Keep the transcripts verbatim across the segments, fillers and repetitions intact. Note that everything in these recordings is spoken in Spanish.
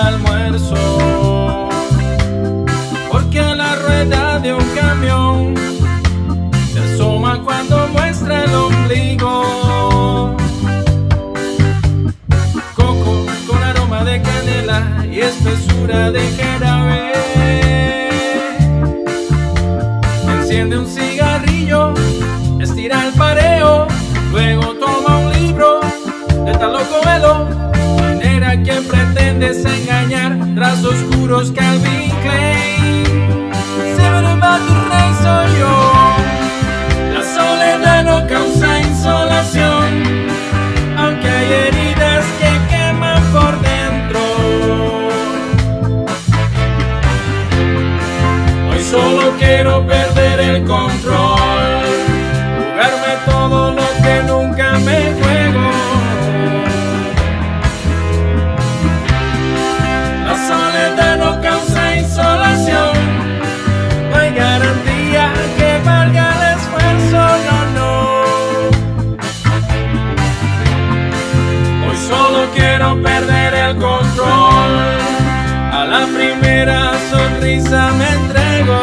almuerzo, porque la rueda de un camión se asoma cuando muestra el ombligo. Coco con aroma de canela y espesura de jarabe. Enciende un cigarrillo, estira el pareo, luego toma un libro de Paulo Coelho. Minera, quien pretendes engañar tras oscuros Calvin Klein. Siempre tu rey soy yo. La soledad no causa insolación, aunque hay heridas que queman por dentro. Hoy solo quiero perder el control, jugarme todo lo que nunca me juego. La soledad no causa insolación, no hay garantía que valga el esfuerzo, no, no. Hoy solo quiero perder el control, a la primera sonrisa me entrego.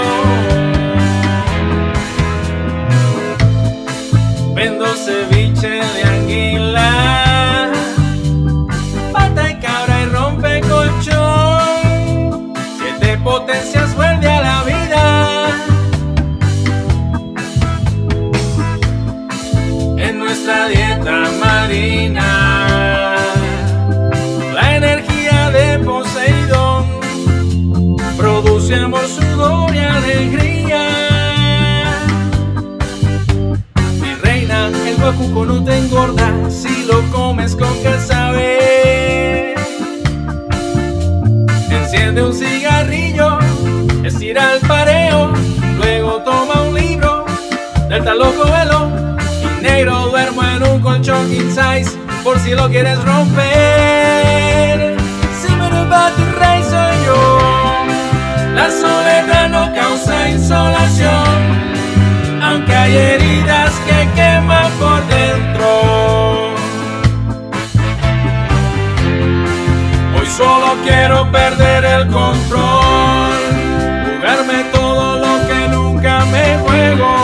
Vendo ceviche de anguila, pata y cabra y rompe colchón. Siete potencias vuelve a la vida. En nuestra dieta marina, la energía de Poseidón produce amor, sudor y alegría. El guacuco no te engorda si lo comes con casabe. Enciende un cigarrillo, estira el pareo, luego toma un libro del Paulo Coelho. Y negro, duermo en un colchón king size por si lo quieres romper. Si me va tu rey soy yo. La soledad no causa insolación, aunque hay heridas que queman por dentro. Hoy solo quiero perder el control, jugarme todo lo que nunca me juego.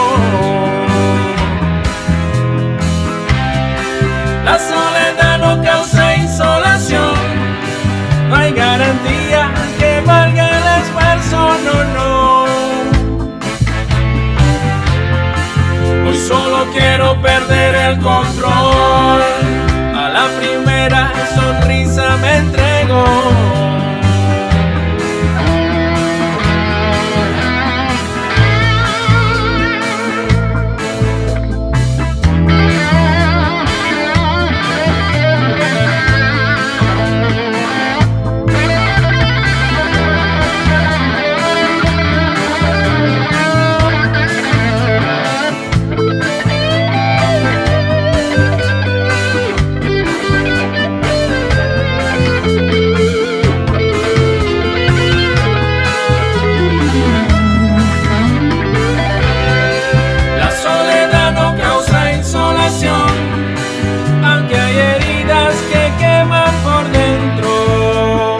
La soledad no causa insolación, no hay garantía que valga el esfuerzo, no, no. Hoy solo quiero perder el control, a la primera sonrisa me entrego. Aunque hay heridas que queman por dentro.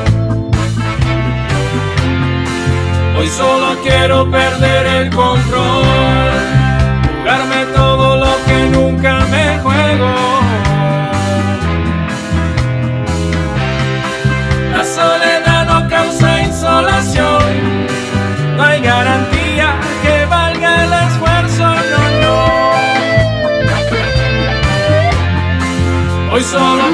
Hoy solo quiero perder el control, jugarme todo lo que nunca me juego. La soledad no causa insolación, no hay garantía que valga el esfuerzo, no, no. Hoy solo